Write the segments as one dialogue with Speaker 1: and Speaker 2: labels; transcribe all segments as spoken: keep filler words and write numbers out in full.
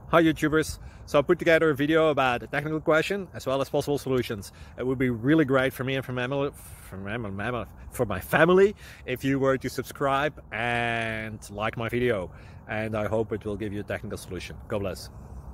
Speaker 1: Hi YouTubers. So I put together a video about a technical question as well as possible solutions. It would be really great for me and for, mammal, for, mammal, for my family if you were to subscribe and like my video. And I hope it will give you a technical solution. God bless.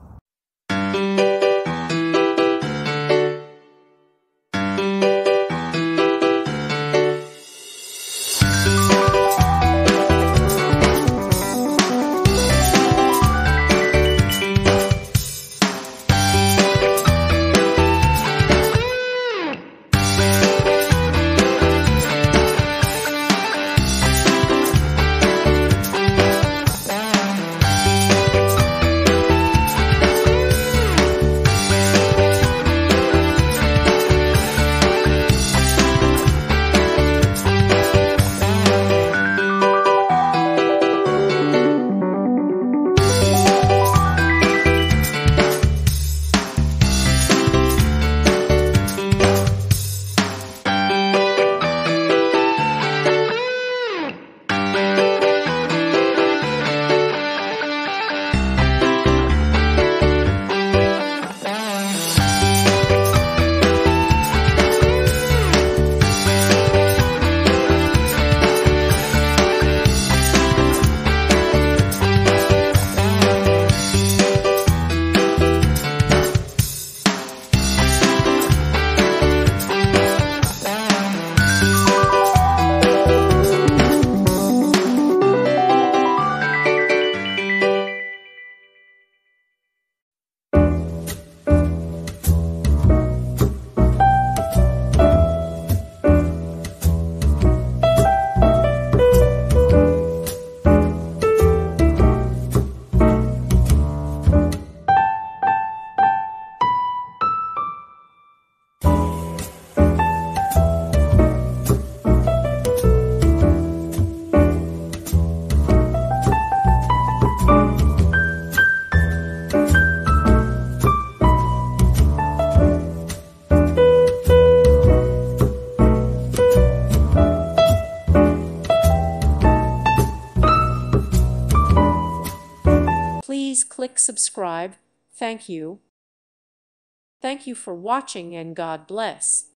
Speaker 2: Please click subscribe. Thank you. Thank you for watching and God bless.